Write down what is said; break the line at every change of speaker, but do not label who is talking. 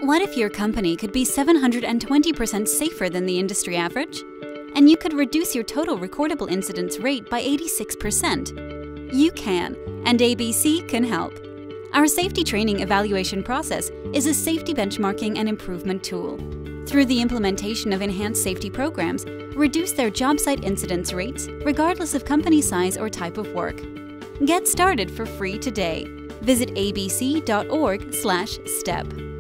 What if your company could be 720% safer than the industry average? And you could reduce your total recordable incidents rate by 86%. You can, and ABC can help. Our safety training evaluation process is a safety benchmarking and improvement tool. Through the implementation of enhanced safety programs, reduce their job site incidence rates regardless of company size or type of work. Get started for free today. Visit abc.org/step.